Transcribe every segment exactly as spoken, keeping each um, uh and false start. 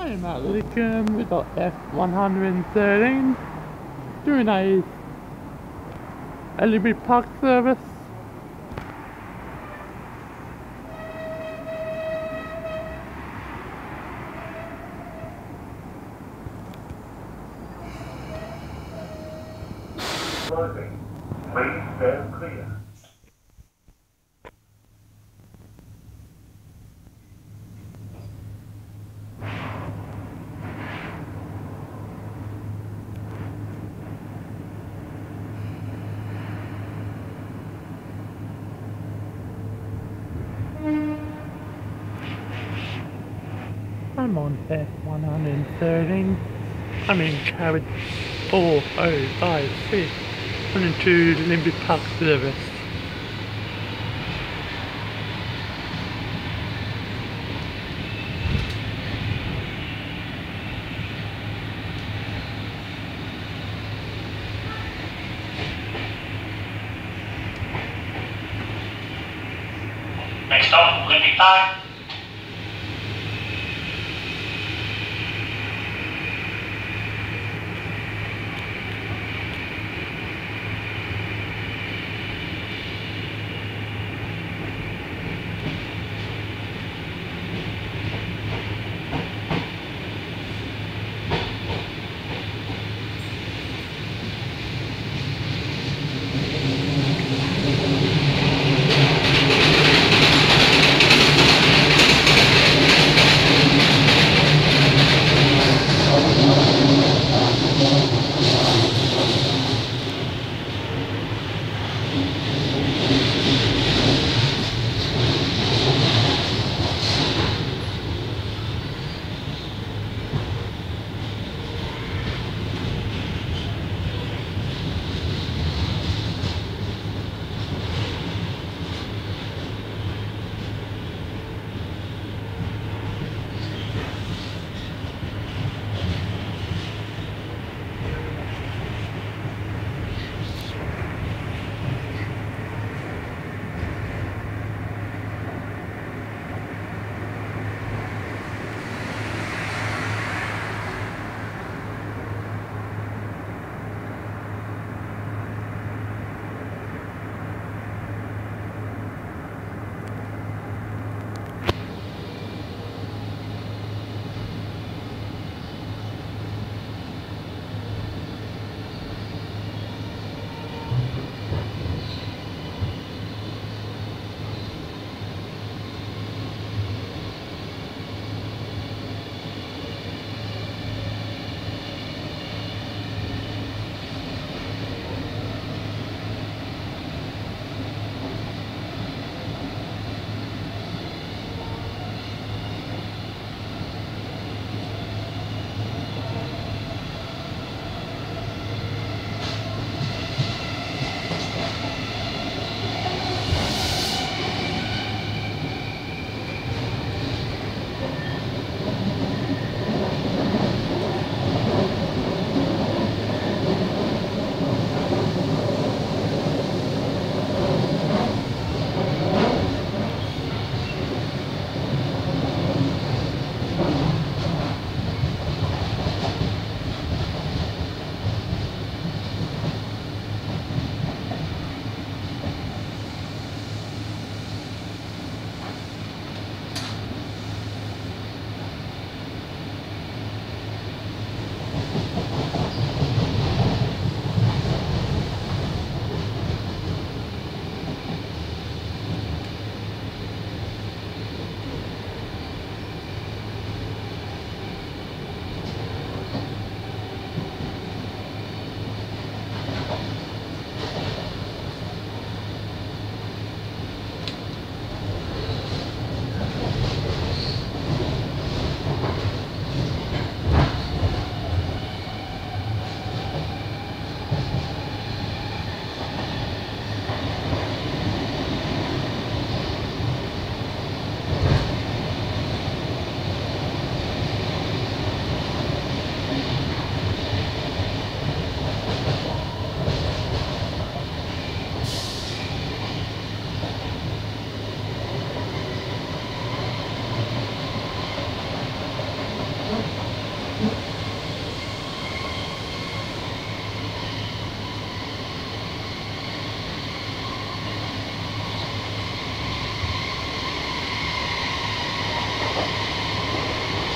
I'm at Lidcombe, we've got S one thirteen doing a L E B park service. Closing. Please stand clear. I'm on S one thirteen. I'm in carriage four oh five six, running to the L E B park service. Next stop, Lidcombe Park.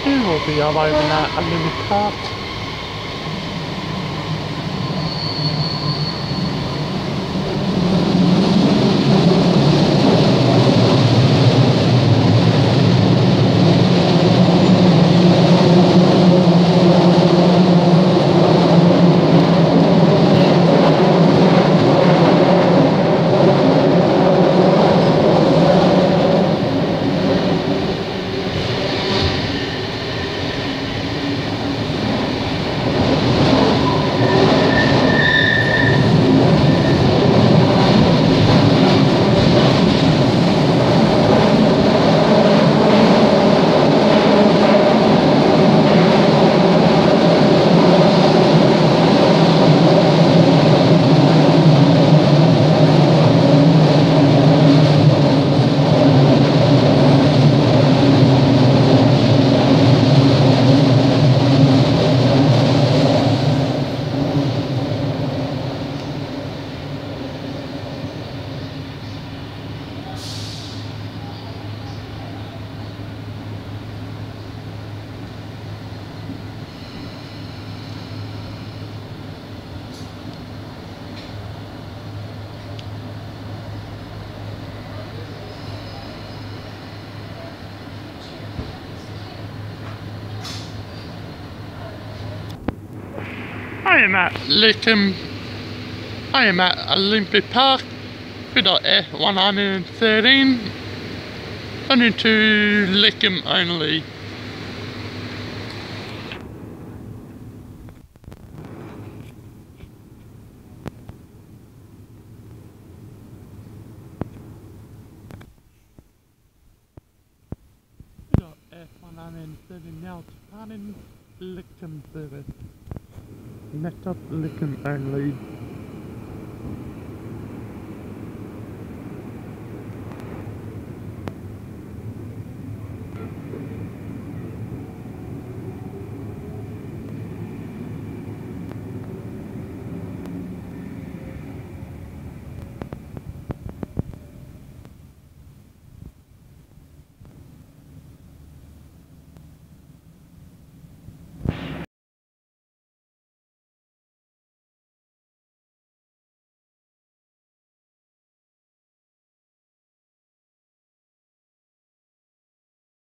It will be all over that unlimited park. I am at Lidcombe. I am at Olympic Park with our S one thirteen running to Lidcombe only. With our S one thirteen now starting Lidcombe service. Next up, Lidcombe only.